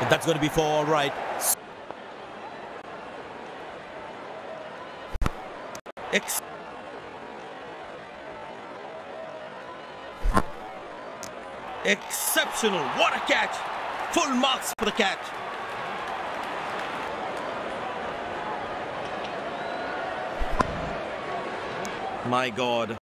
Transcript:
That's going to be for all right. Exceptional. What a catch. Full marks for the catch. My God.